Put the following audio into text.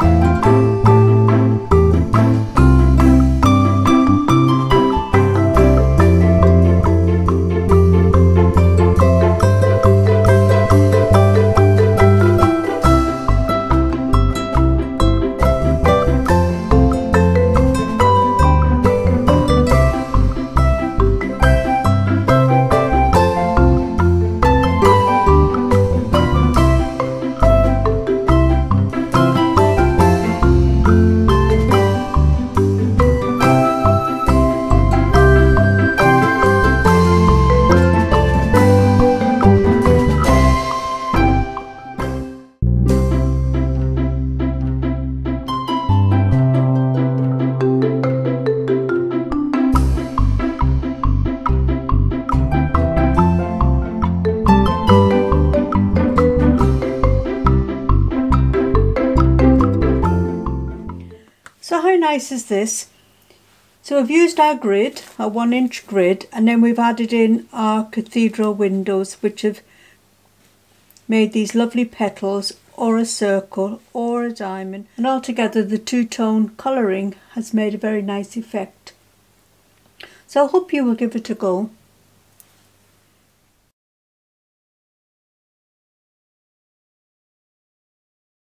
So how nice is this? So we've used our grid, our 1-inch grid, and then we've added in our cathedral windows, which have made these lovely petals, or a circle or a diamond, and altogether the two-tone colouring has made a very nice effect. So I hope you will give it a go.